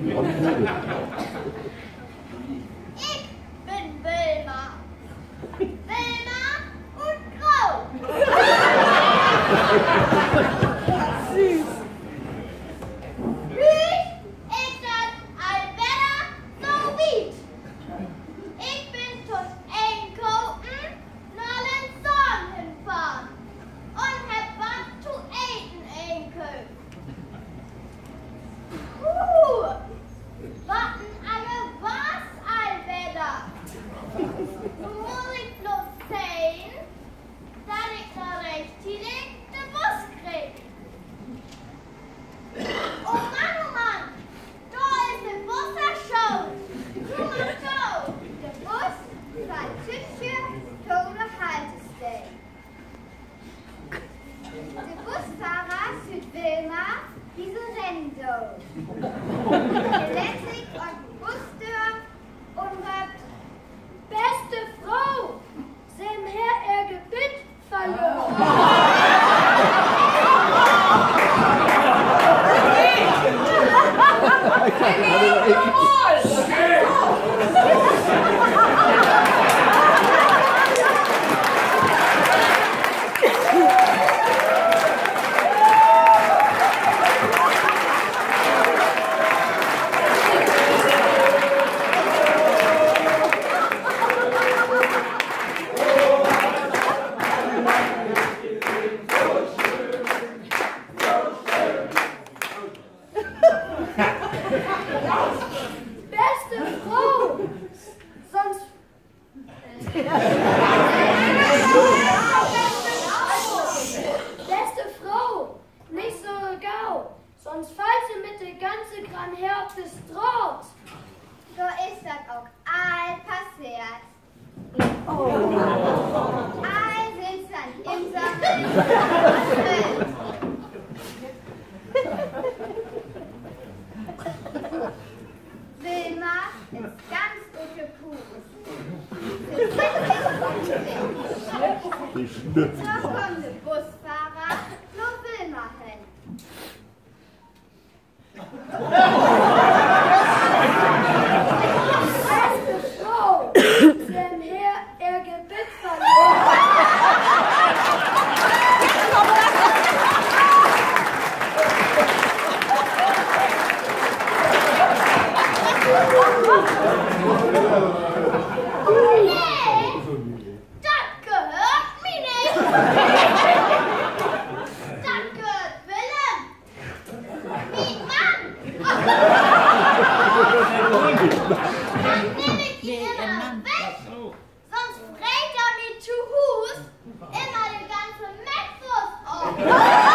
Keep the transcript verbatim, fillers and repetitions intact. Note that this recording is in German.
Ich bin Wilma. Wilma und Grau. Süß. Hüß ist das Alberta so weit. Ich bin zum Einkaufen nach den Zorn hinfahren und hab was zu essen einkaufen. Puh, warten alle was, Alberta? Nun muss ich bloß sehen, dass ich noch rechtzeitig den Bus krieg. Oh Mann, oh Mann, da ist der Bus erschaut. Tu mal schau, der Bus fährt Tütchen zu der Haltestelle. Der Busfahrer führt Wilma diese Rennso. Er lässt sich an die Bustür und ruft: Beste Frau, Sie haben hier Ihr Gebüt verloren. Beste Frau, sonst... Beste Frau, nicht so gau, sonst falls Sie mit der ganze Gran her auf das Draht. So ist das auch all passiert. All sind dann im Sachen. Wilma ist ganz gute Puh. So kommt der Busfahrer nur Wilma hin. Beste Frau, Sie haben hier Ihr Gebüt verloren. Nee, das gehört mir nicht. Das gehört Willem. Mein Mann. Dann nehme ich ihn immer weg. Sonst frägt er mir zu Hus immer den ganzen Metzwurst auf.